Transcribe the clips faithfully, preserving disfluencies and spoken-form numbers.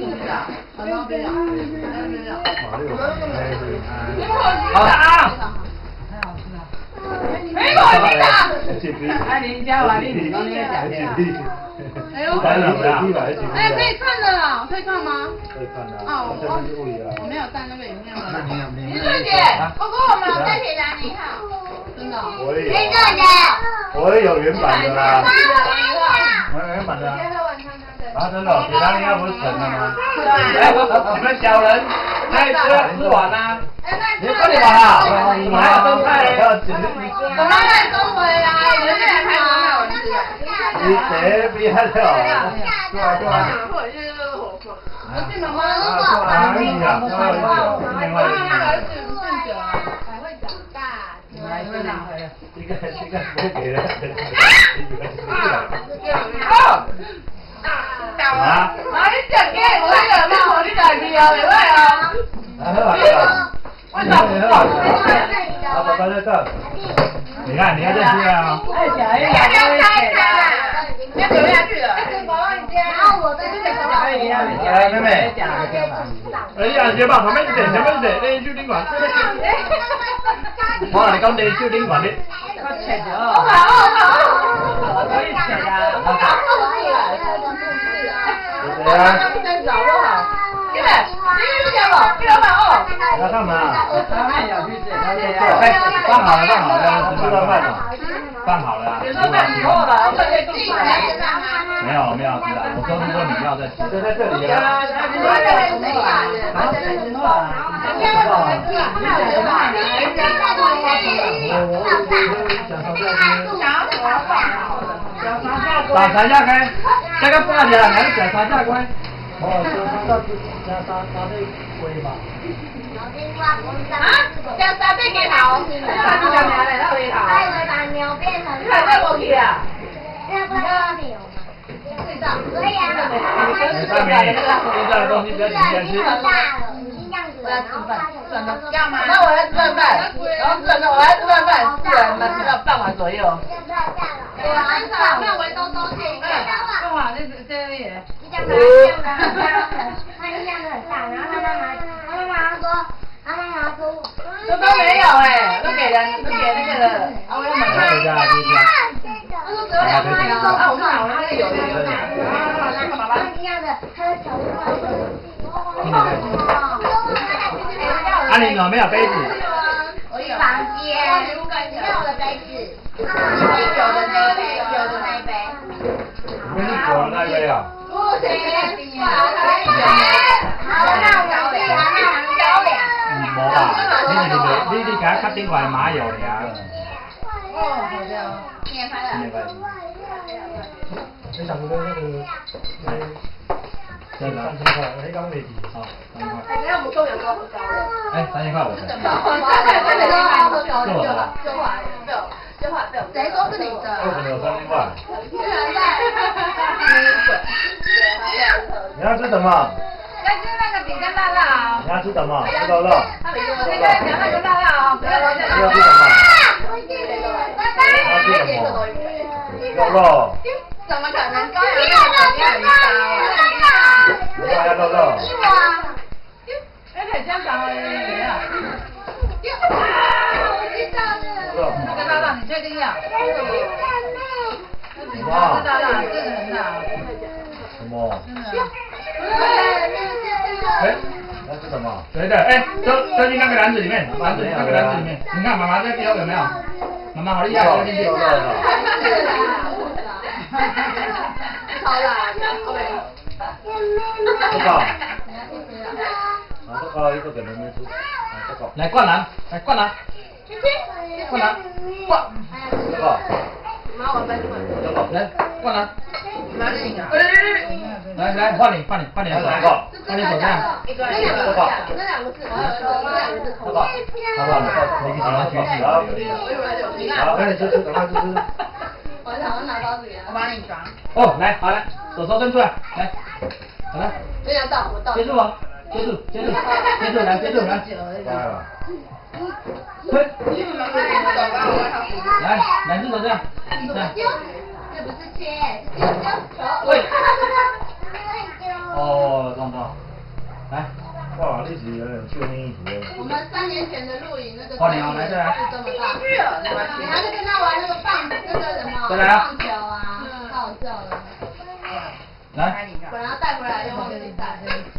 好了，别了，别了。 马六， 你们好吃啊！太好吃了。没好吃的。哎，林家华，你刚才讲的。哎呦，哎，可以看的啦，可以看吗？ 可以看的。 啊，我我我没有带那个影片回来。 林俊杰，我跟我们在铁达尼号。 真的。 我也有。 林俊杰。 我也有原版的啦。我有原版的。啊，真的，铁达尼号不是成了吗？ 哎，你们小人，太吃了吃完啦。你快点玩啊！我们还有灯派嘞。 我妈妈送回来，你们来开多少文字？ 你谁不要跳？ 对啊对啊。 我是妈妈。 哪里呀？另外一个，另外一个。 才会长大。 来，会长。 这个这个不给了。 啊！啊！你食嘅，我呢個貓，你家己哦，袂歹哦。 啊，好啊，我怎么好？啊，爸爸在这。你看，你看这些啊。 哎，小孩要不要开啦？要走下去了。然后我在这个小孩里来，妹妹。 哎呀，姐爸，旁边是谁？前面是谁？连续宾馆。我你讲连续宾馆的。 我切咗。 好好好。 可以切啊。 对啊。 真找不好。这个，你是什么？你老板哦。 要干嘛？ 他们有去吃。 哎，放好了，放好了，要吃饭饭了。放好了。 吃饭以后了，我可以自己来吃饭吗？ 没有，没有吃的。我说如果你不要再吃， 就在这里啊。 打三下开，这个八条还是小三下开？ 哦，加沙加沙沙贝龟吧。 啊？加沙贝给头？加牛嘞，那给头。他以为把牛变成。你看这过去啊？那不是牛吗？对的，可以啊。 上面现在的东西不要直接吃。 我要吃饭，要吗？那我要吃饭饭，然后真的我要吃饭饭，是人们吃到傍晚左右。我很少看围兜兜这一个。 干嘛？这这里。 你讲他一样的，他一样的很大，然后他妈妈，他妈妈说，他妈妈说，这都没有哎，都给人，都给那个了。啊，我要买。 回家，回家。 他说只有两块，他说啊，我看我那个有的有的。啊，那个妈妈一样的，他的小啊，你有没有杯子？ 我有房间，你看我的杯子，有的那一杯，有的那一杯。 你们是酒的那杯啊？ 不行，好，那我们啊，那我们高粱。 嗯，无吧？你你你你给他卡顶块麻油的呀？ 哦，好的。新年快乐。新年快乐。 你想说那个那三千块，那刚没提，好，三千块。 哎，那不够有多高了？ 哎，三千块我才。 三千块真的是蛮高的，就就话被我就话被我。谁说是你的？ 为什么有三千块？你要吃什么？ 要吃那个饼干辣辣哦。 你要吃什么？吃肉肉。 他没跟我讲那个辣辣哦，不要忘记。 你要吃什么？ 拜拜。 你要吃什么？肉肉。 怎么可能高粱那么高啊？ 我要肉肉。 给我。 哎，可以这样讲了，怎样？ 我知道了。 那个大大，你确定要？ 什么？ 大大，这个很大。 什么？ 真的。 哎， 要吃什么？ 对的，哎，丢丢进那个篮子里面，篮子那个篮子里面，你看妈妈在丢有没有？妈妈好厉害，丢进去。 肉肉的。 超辣的， 这个。啊，这个一个给妹妹吃。啊，这个。 来灌篮，来灌篮，灌篮，灌。 这个。 妈，我分你们。 这个。 来灌篮。 拿着你啊。 来来，换你换你换你手，换你手这样。 一个一个，那两个字，那两个字。 这个。爸爸，你喜欢橘子啊？好，赶紧吃吃，赶快吃吃。 我想要拿包子给他，我帮你装。 哦，来，好来，手手伸出来，来，好来。 这样倒，我倒。 接住哦，接住，接住，接住，来，接住，来。 来了。 推。来，两只手这样，这样。 这不是切，是丢丢球。 喂。 哦， 动作，来。 哇，你是有点救命一族。 我们三年前的露营那个换你哦，来再来。 是这么大。你还是跟他玩那个棒，那个什么再来啊棒球啊，太好笑了。 来。 本来要带回来又忘记带。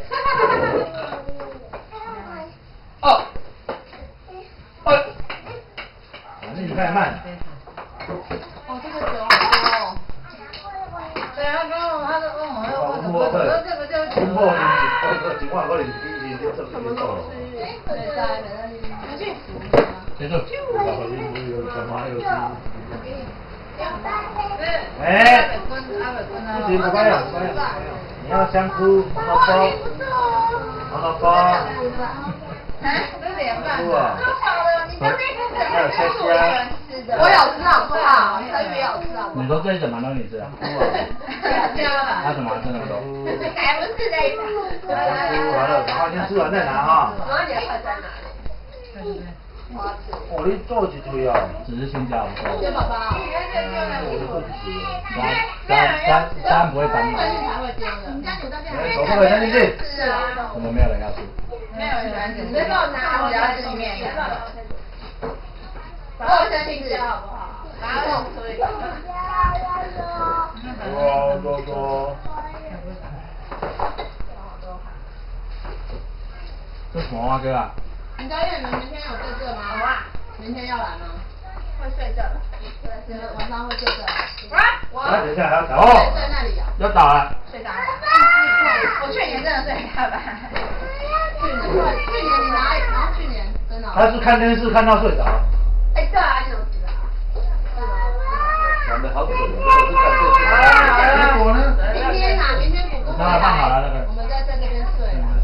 哦。哦。 你太慢。 哦，这个酒好多哦。 对啊，刚刚他就问我要问什么， 我说这个就突破零几，情况可能比你这什么东西？ 没在，没在，回去。 结束。 哎，不行，不可以，不可以，你要香菇，红萝卜，红萝卜。 啊，这脸饭。 是啊。还有虾虾。 我有吃好不好？陈宇也有吃好不好？ 你说这一整盘都你吃啊？他怎么这么多？ 还不是那一盘。 吃完了，然后先吃完再拿哈。 然后你的菜在哪里？ 哦，你做一堆啊？ 只是青椒不够。 谢宝宝。 三三三不会翻嘛？ 才会丢的。你家煮到现在。 手放在餐巾去。 是啊。 我们没有人要吃。 没有人喜欢吃，你给我拿，我要吃里面一个。我有先去吃好不好？然后可以。 多多多。 这什么啊哥啊？ 林家燕，你们明天有对这吗？好啊。明天要来吗？会睡这了。对，晚上会睡这。我。 来，等一下还要打哦。 在那里啊。 要倒了。 睡着了。我去年真的睡大班。去年，去年你哪里？然后去年真的。 他是看电视看到睡着。 哎，对啊，你怎么知道？ 玩的好准，这个是看电视。结果呢？ 明天啊，明天补过。 那放好了那个。 我们在在这边睡了。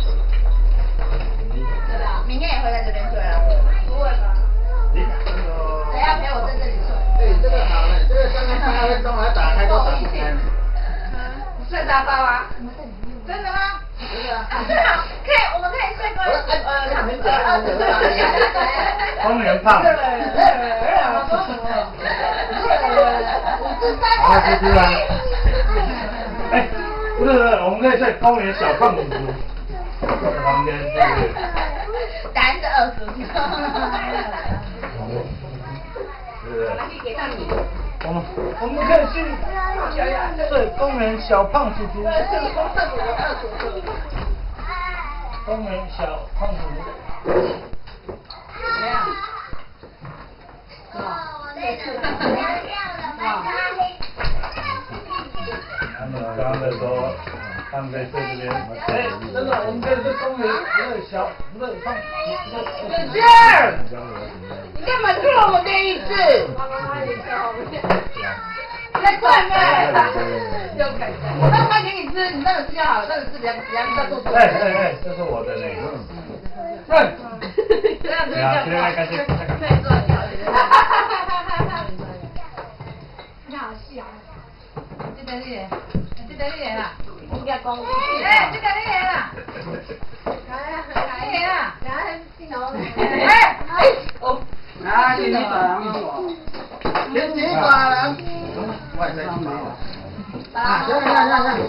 对吧？明天也会在这边睡了。不会吧？谁要陪我在这里睡？ 哎，这个好嘞，这个刚刚三分钟还打开都打不开。 睡沙发吗？真的吗？真的。真的，可以，我们可以睡过。呃，他们讲二十岁。 公园胖。 好，吃吃啊。哎，不是不是，我们可以睡公园小胖子旁边，对不对？ 答案是二十岁。 对不对？ 给到你。 我们我们可以去对公园小胖叔叔。 对，是公厕主的二十岁。 公园小胖叔叔。 怎样？是吧？ 他们刚刚在说，他们在睡这边。哎，真的，我们可以去公园，那个小，不是放， 姐姐，你干嘛吃了我这一次？在快卖，我刚刚给你吃，你那个吃就好了，那个吃比较比较在肚子。 哎哎哎，这是我的呢。 对。 对啊，现在开始。 可以做调理。哈哈哈哈哈哈！你好笑。这个你来，这个你来啦。应该讲。哎，这个你来啦。来呀，来呀，来，镜头。哎哎哦。啊，镜头啊！ 天气大人。外在进来。啊，来来来来。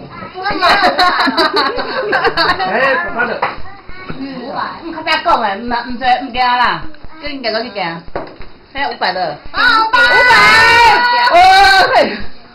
哎，快点。 五百。 较早讲的，唔唔做唔惊啦，叫你家个去惊。还五百的。 啊，五百。 五百。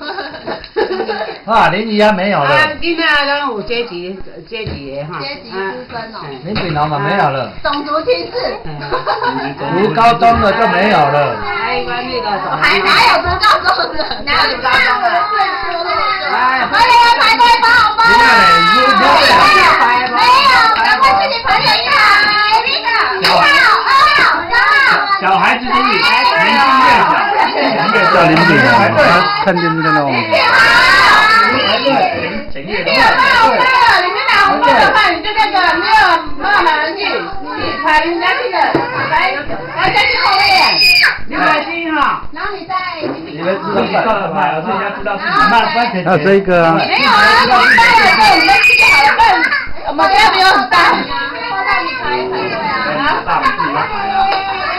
啊，林怡啊没有了。 啊，今仔咱有阶级阶级的哈。 阶级之分哦。 林炳龙嘛没有了。 种族歧视。 读高中的就没有了。 还关那个什么？ 还哪有读高中的？哪有读高中的？ 哎， 快点来排队发红包。没有，没有，赶快去你朋友家。一号、一号、二号、三号。 小孩子的年纪越小，叫林炳龙，看电视看到我。 林炳豪。 请林炳豪，对了，你们拿红包的话，你就那个没有没有拿人去，你排人家去的，来来再去后面。 六百斤哈。 然后你再。 你们知道一个买，而且你要知道自己慢慢钱。还有这一个啊。 没有啊，我们大人给我们吃就好了，不然我们家没有很大。放在你排排队啊。 大自己来排啊。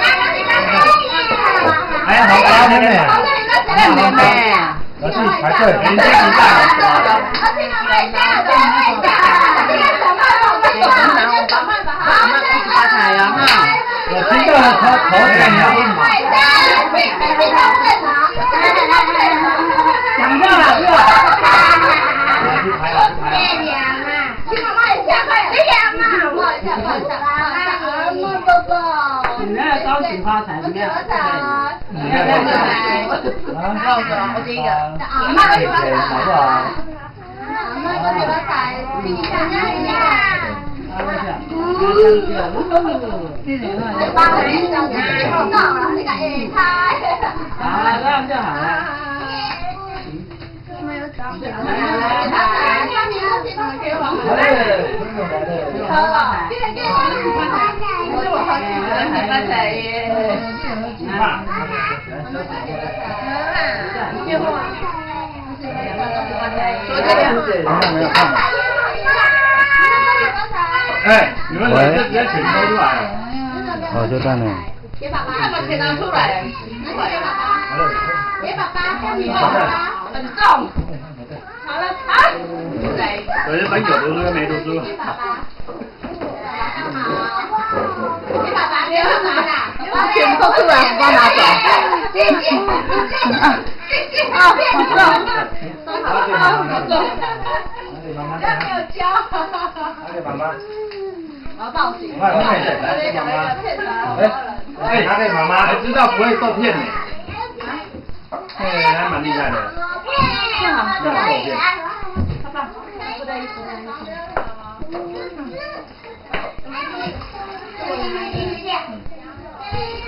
还有红包妹妹。 妹妹。 我去排队，人家不在。 我去买一下，我买一下。 头头点你要问嘛？ 讲掉了是吧？ 去拍了，去拍了。 别凉啊！请妈妈也下快点，别凉啊！我下快点啊！么宝宝， 你那个高兴发财怎么样？ 你看看看。 告诉我，我这个， 妈妈给钱好不好？ 妈妈给发财，你看看一下。八个人小姐，碰到了，你看一开。 好了，这样就好了。 没有找不着。好了，这个这个我是我好喜欢发财耶。 妈。 结婚。 没有看。哎，你们来这直接全抽出来了。 哦，就在那。 给爸爸，把钱拿出来。给爸爸，给爸爸，给爸爸，很重。好了，好。来。 我是本有读书跟没读书。 给爸爸。给爸爸，给爸爸啦。钱都出来，我拿走。谢谢，谢谢。啊，好重。好重。要没有教。 拿给妈妈。 我要报警。 快快点，来给妈妈。哎，拿给妈妈，还知道不会受骗呢。哎，还蛮厉害的。 正好， 不要受骗。 爸爸，不得意思，不得意思。